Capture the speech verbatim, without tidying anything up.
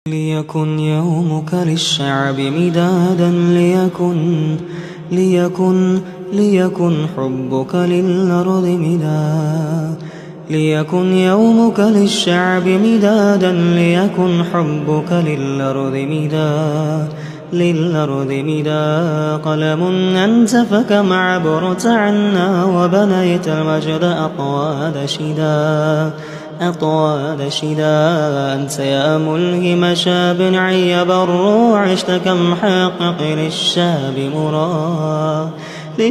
ليكن يومك للشعب مدادا ليكن ليكن ليكن حبك للأرض مدادا ليكن يومك للشعب مدادا ليكن حبك للأرض مدادا للأرض مدادا قلم أنت فكم عبرت عنا وبنيت المجد أطوال شدا أطوال شدا أنت يا ملهم شاب عيب الروع عشت كم حقق للشاب مراد